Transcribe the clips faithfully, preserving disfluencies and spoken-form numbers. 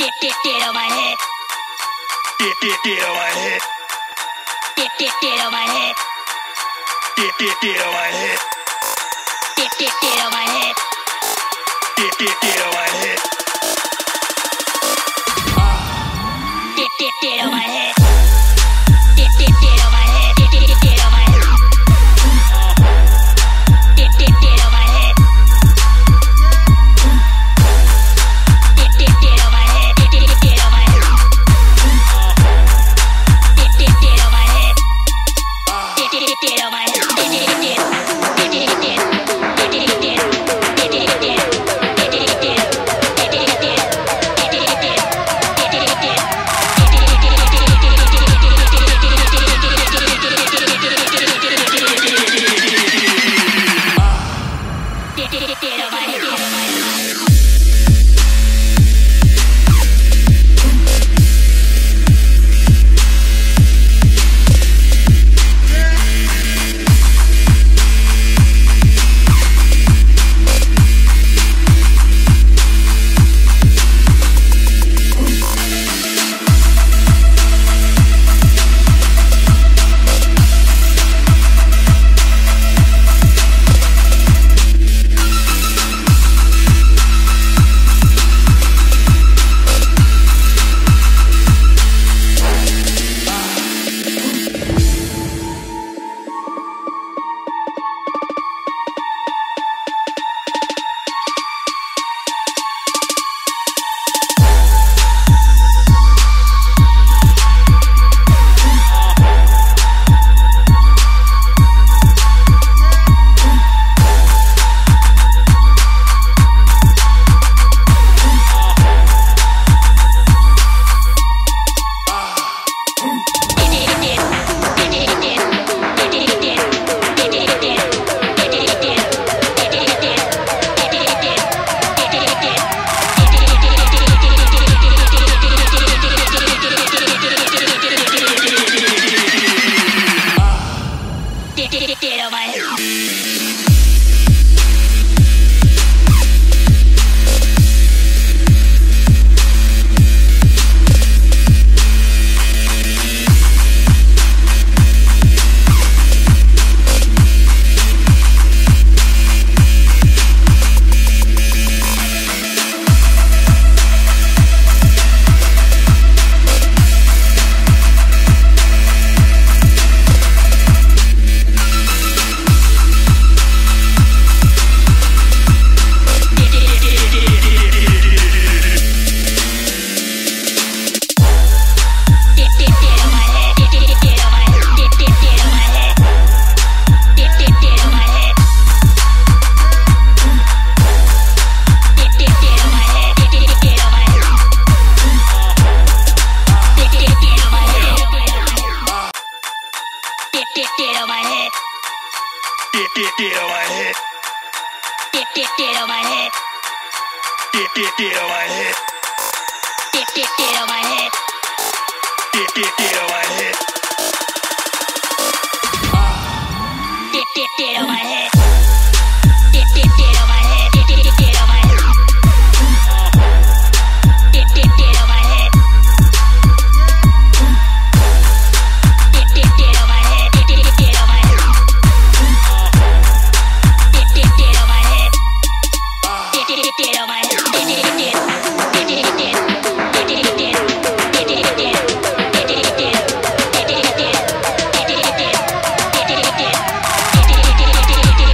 Get, get, get on my head. Get, get, get on my head. Get, get, get on my head. Get, get, get on my head. Get, get, get on my head. Get, get, get on my head. Get, get, get on my head. Get, get, get on my head. Get, get, get on my head. Get, get, get on my head. Get, get, get on my head. Get, get, get on my head. Get, get, get on my head. Get, get, get on my head. Get, get, get. Get, get, get. Get, get, get. Get, get, get. Get, get, get. Get, get, get. Get, get, get. Get on my head. Get on my head. Get on my head. Get, get, get on my head. Get, get, get on my head. Get, get, get on my head. Get, get, get on my head. Get, get, get on my head. Get, get, get on my head. Get, get, get on my head. Get, get, get on my head. Get, get, get on my head. Get, get, get on my head. Get, get, get on my head. Get, get, get on my head. Get, get, get on my head. Get, get, get. Get, get, get. Get, get, get. Get, get, get. Get, get, get. Get, get, get. Get, get, get. Get, get, get. Get, get, get.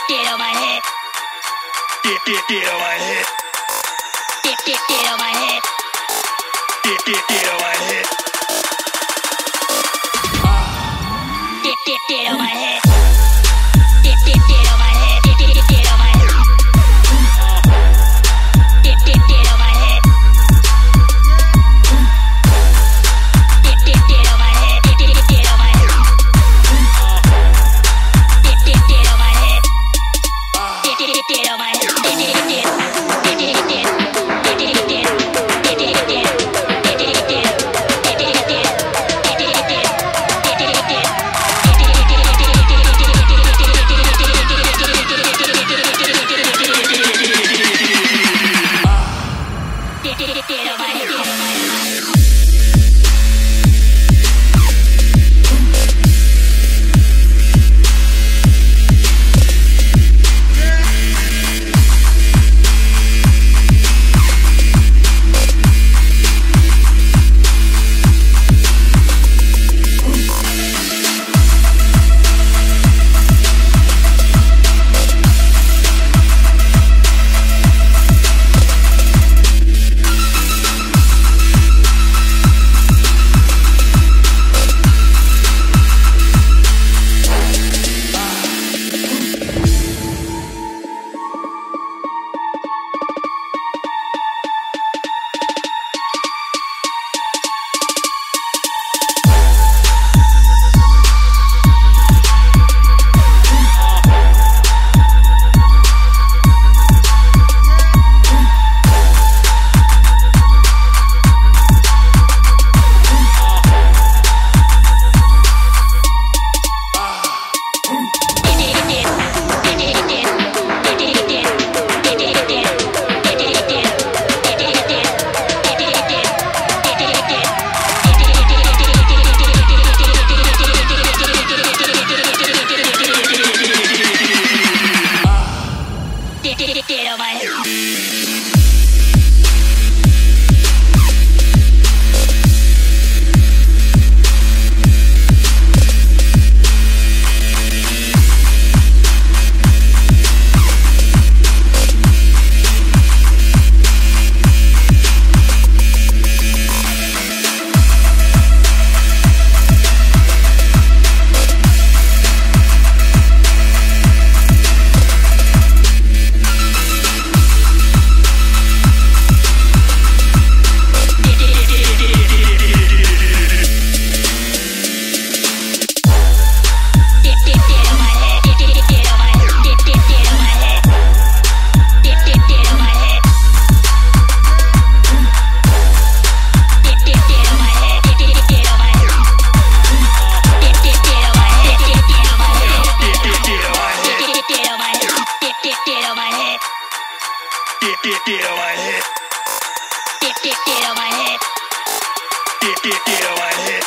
Get on my head. Get get get on my head. Get get get on my head. Get get get on my head. Get get get on my head. Get get get on my head. Get get get on my head. Get get get on my head. Get get get on my head. Get get get on my head. Get get get on my head. Get get get on my head. Get get get. Get get get. Get get get. Get get get. Get get get. Get get get. Get get get. Get get get. Get on my head. Get on my head. Get get get on my head. Get get get on my head. Get get get on my head.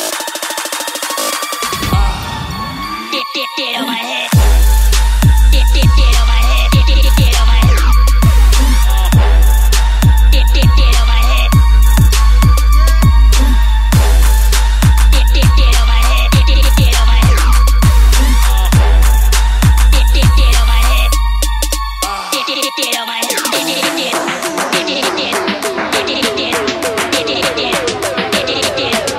Get get get on my head. Get get get on my head. Get get get on my head. Get get get on my head. Get get get on my head. Get get get on my head. Get get get on my head. Get get get on my head. Get get get. Get get get. Get get get. Get get get. Get get get.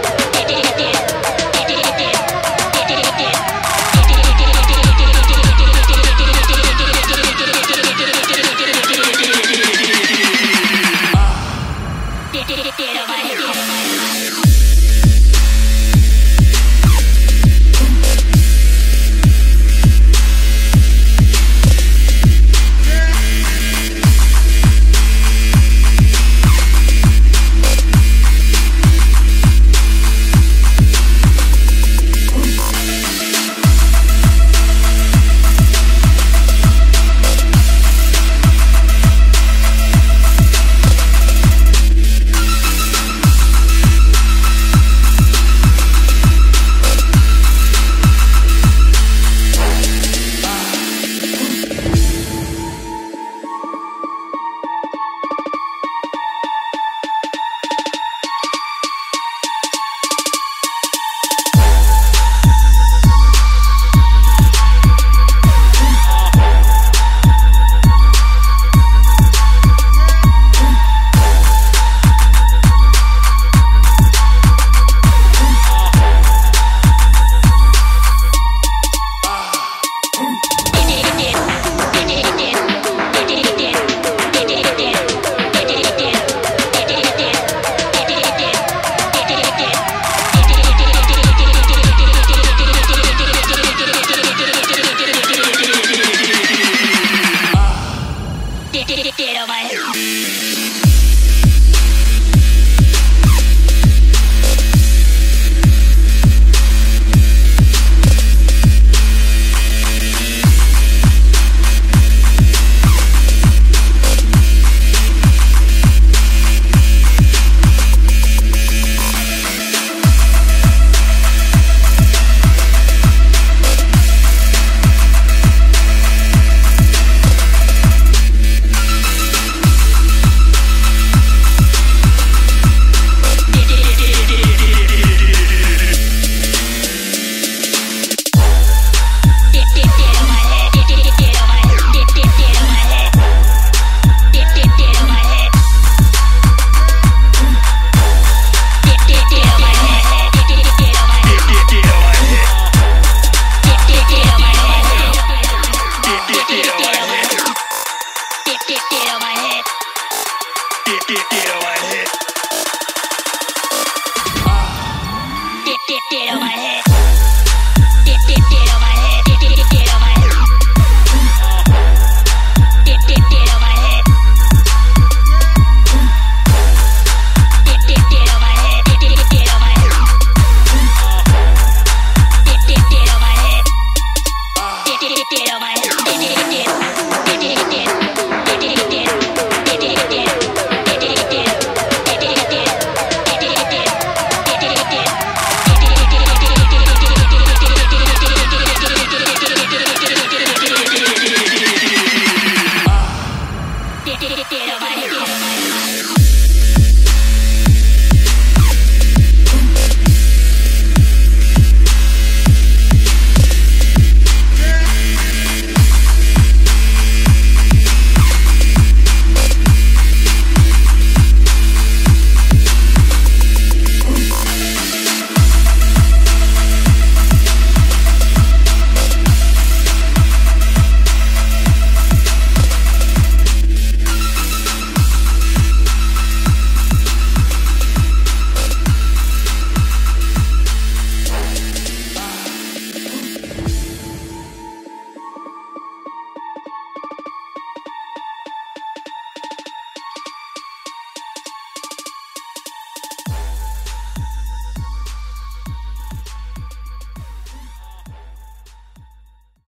get, get.